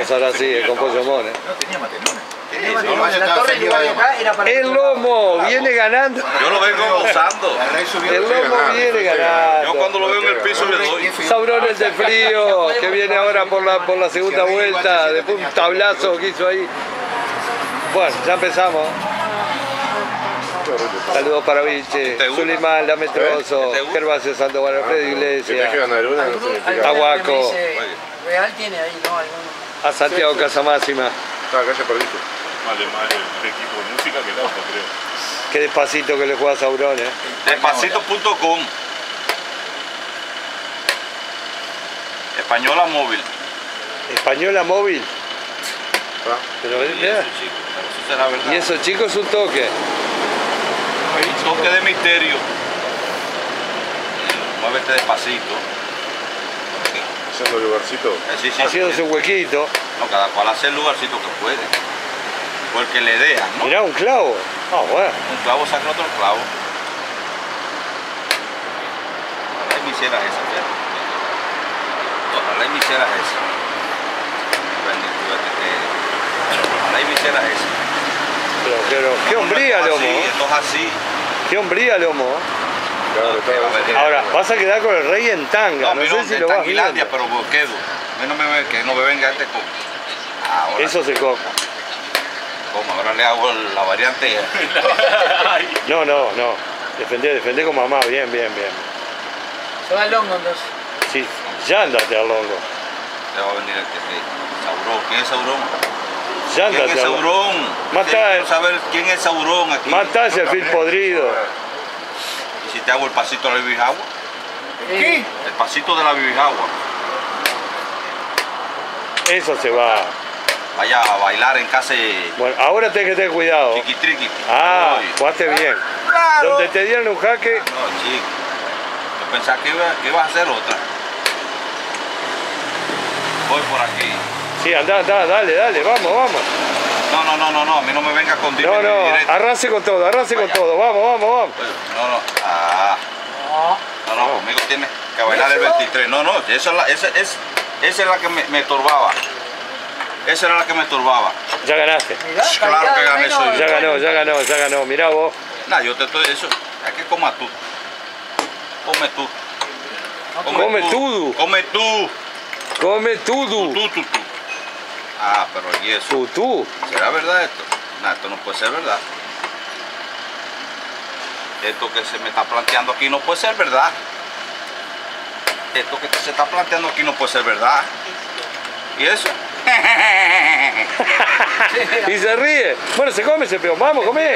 vamos ahora sí, con Pollo Mon. No tenía matenones. La torre que iba de acá era para... El lomo viene ganando. Yo lo vengo gozando. El lomo viene ganando. Yo cuando lo veo en el piso le doy. Saurones de frío, que viene ahora por la segunda vuelta, después un tablazo que hizo ahí. Bueno, ya empezamos. Saludos para Vinche, Sulimán, Lametroso, Gervasio Sandoval, Alfredo Iglesias, Aguaco, Real tiene ahí, ¿no? a Santiago Casamáxima. Acá ya perdiste. Vale más el equipo de música que el auto, creo. Qué despacito que le juega a Sauron, Despacito.com. Española móvil. Española móvil. Pero Y mira, eso, chico, eso será verdad. y eso chicos es un toque. Un toque de misterio. Muévete despacito. Haciendo lugarcito. Sí, sí, Haciéndose un huequito. no, cada cual hace el lugarcito que puede. Porque le dejan, ¿no? Mirá, un clavo. Ah, bueno. Un clavo saca otro clavo. Ojalá y me hiciera esa, fíjate. Ojalá y me hiciera esa. Ojalá y me hiciera esa. Pero qué hombría, Así, Lomo. entonces así. Qué hombría, Lomo. Claro, Ahora, vas a quedar con el rey en tanga. No mira, sé si lo vas Tanquilandia, viendo. pero quedo. A mí no me, que no me venga este con. Ahora, Eso se coja. como ahora le hago la variante. No. Defendé con mamá. Bien. Se va el longo entonces. Sí, ya andate al longo. Le va a venir el que Saurón. ¿Quién es Saurón? Ya ¿Quién andate es al longo. Saurón? Mata- Quiero saber quién es Saurón aquí. Matá ese fil podrido. Y si te hago el pasito de la bibijagua. ¿Qué? El pasito de la bibijagua. Eso se va. Vaya a bailar en casa de Bueno, ahora tenés que tener cuidado. Chiquitriqui. Ah, Oye. jugaste bien. Claro. Donde te dieron un jaque, No, chico. Yo pensaba que iba a hacer otra. Voy por aquí. sí, andá, dale, vamos. No, a mí no me venga con No, directo. arrase con todo, vamos. No, conmigo tienes que bailar el 23. No, esa es la que me estorbaba. Esa era la que me estorbaba. Ya ganaste. Mirá, Claro calidad que de gané, menos, soy yo. Ya ganó, mirá vos. Nah, yo te estoy eso. Es que comas tú. Come tú. Come todo. Come tú. Come todo. Tú. Ah, pero ¿y eso? Tú. ¿Será verdad esto? No, esto no puede ser verdad. Esto que se me está planteando aquí no puede ser verdad. Esto que se está planteando aquí no puede ser verdad. ¿Y eso? Y se ríe. Bueno, se come ese peón, vamos, come.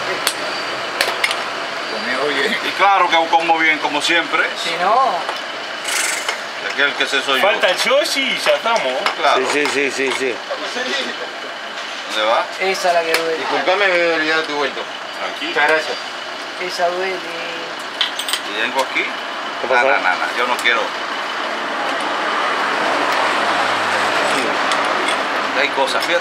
Conmigo bien. Y claro que como bien, como siempre. Si no, Aquel que se soy Falta el Yoshi y ya estamos. yo. Claro. Sí. ¿Dónde va? esa es la que duele. Disculpame, me he olvidado tu vuelto. Tranquilo. Muchas gracias. Esa duele. Y vengo aquí. ¿Qué pasa? No, yo no quiero. Hay cosas, fíjate.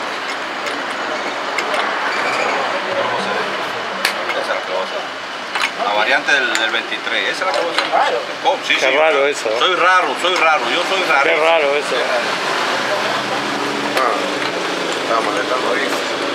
Esa es la que voy a hacer. La variante del 23, esa es la que voy a hacer. Raro. Oh, sí, Qué raro eso. Soy raro, yo soy raro. Qué raro eso. Estaba molestando ahí.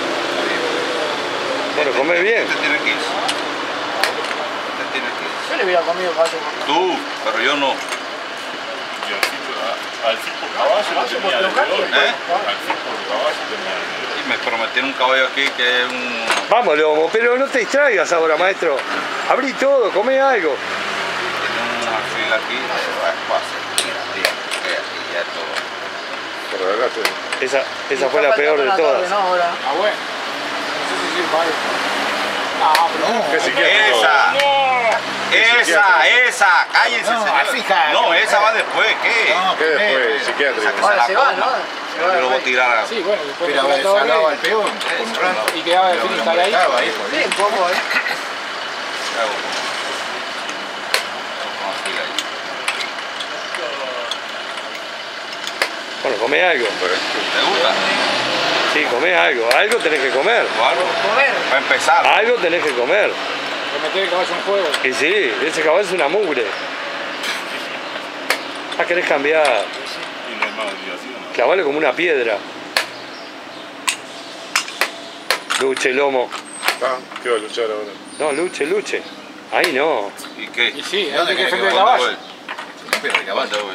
Bueno, come bien. Usted tiene que irse. Usted tiene que irse. Yo le hubiera comido pato. Tú, pero yo no. Y al fin por caballo lo tenía de dolor. ¿Eh? Al fin por caballo tenía de dolor. Y me prometieron un caballo aquí que es un... Vamos, Lomo, pero no te distraigas ahora, maestro. Abrí todo, come algo. Tiene un alfil aquí. Mira, aquí ya todo. Por acá estoy. Esa fue la peor de todas. No, ahora. Ah, bueno. No sé si sí, vale. Ah, pero no. ¿Qué si quieres? Esa, cállense, No, señor. fija. No, esa va después, ¿qué? No, ¿Qué después? Psiquiátrico. Esa que Ahora se se la va, coma. ¿no? Yo lo voy a tirar a... Sí, bueno, después Pero de la torre sacaba al peón. y quedaba el fin instaladito. Ahí, Sí, un poco, Bueno, come algo. ¿Te gusta? Sí, come algo. Algo tenés que comer. ¿O algo? Comer. Va a empezar. Algo tenés que comer. Le meter el caballo en juego. Y sí, ese caballo es una mugre. Ah, querés cambiar. Y no hay más obligación. Clavalo como una piedra. Luche, lomo. Ah, ¿qué va a luchar ahora? No, luche, luche. Ahí no. ¿Y qué? Y sí, hay ¿Dónde que querés defender el que caballo. voy? No pierda el ¿Dónde caballo. voy?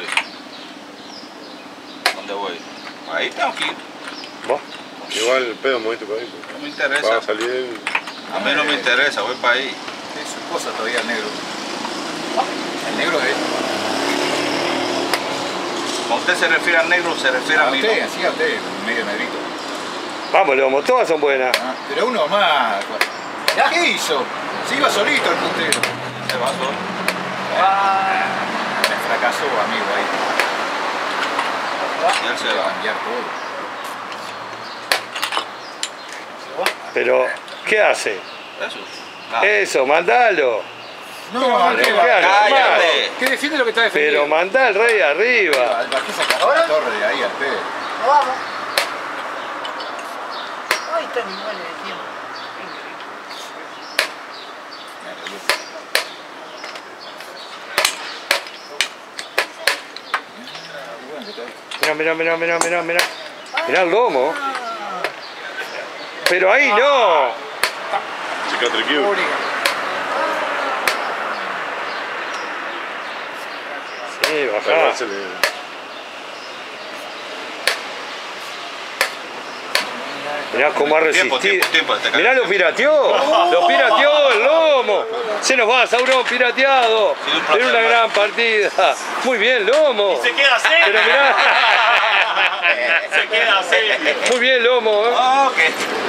¿Dónde voy? Ahí tengo que ir. Va. Igual el pedo moviste para ahí. No me Va interesa. a salir él. A mí no me interesa, voy para ahí. Es su cosa todavía el negro. El negro es. Cuando usted se refiere al negro, se refiere a A mí. usted, ¿no? así a usted, medio negrito. Vamos, lomo, todas son buenas. Ah, pero uno más. ¿Qué hizo? Se iba solito el puntero. Se va solo. Me fracasó, amigo, ahí. Y él se Hay que va. cambiar todo. Pero, ¿qué hace? Eso. Nada. Eso, mandalo. No, Pero, ¿qué ¿qué va? hace? Cállate. ¿Qué defiende lo que está Pero defendiendo? mandá al rey arriba. Bajé sacar la torre de ahí al pedo. No vamos. Ay, están iguales de tiempo. Mirá, mirá, mirá, mirá, mirá, mirá. Mirá el lomo. Pero ahí no. Cicatriz Q. Sí, bajá. Para hacerle- Mirá cómo ha Tiempo, resistido. tiempo, te Mirá, lo pirateó. Lo pirateó el lomo. Se nos va, Sauron pirateado. Era una gran partida. Muy bien, lomo. Se queda serio. Pero mirá. Se queda serio. Muy bien, lomo. Ah, ok.